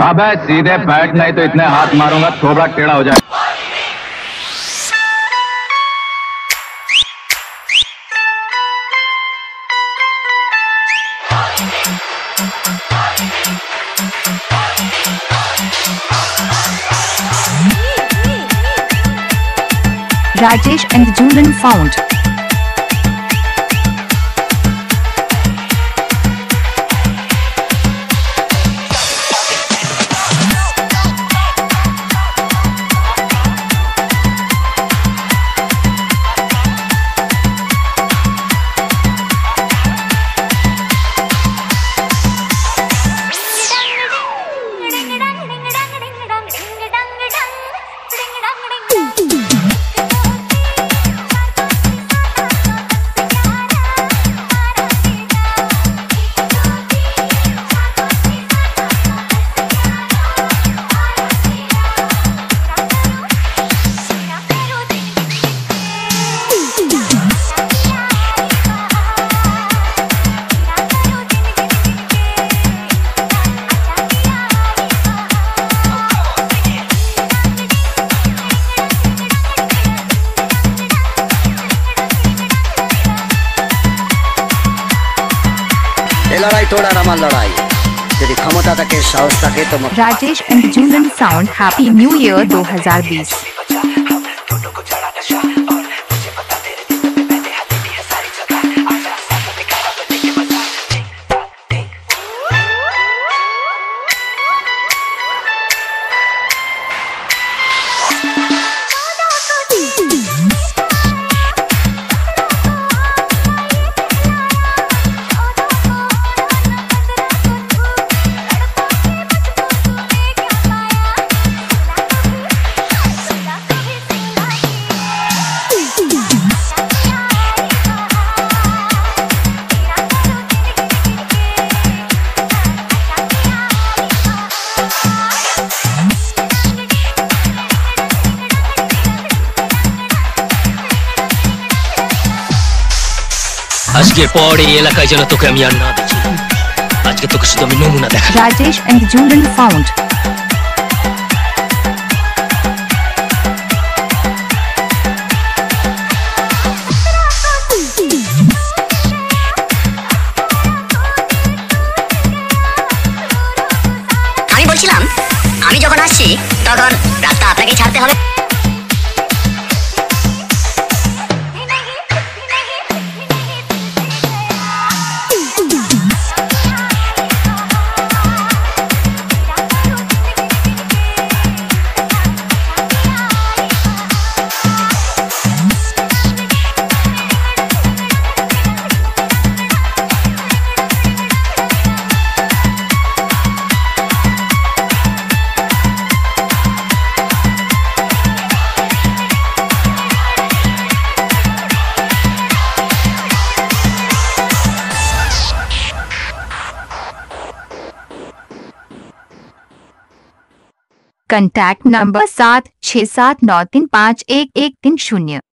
अबे सीधे बैठ, नहीं तो इतने हाथ मारूंगा थोड़ा टेढ़ा हो जाए। Rajesh and Julian found. लड़ाई थोड़ा रमाल लड़ाई यदि क्षमता থাকে সাহস থাকে তো Rajesh and Julian sound Happy New Year 2020। আজকের পর এই এলাকায় যেন তোকে আমি আর না দেখি। আজকে তোকে শুধু আমি নমুনা দেখা। Rajesh and Julian found. আমি বলছিলাম আমি যখন আসছি তখন রাস্তা আপনাকে ছাড়তে হবে। Contact number 7679351130।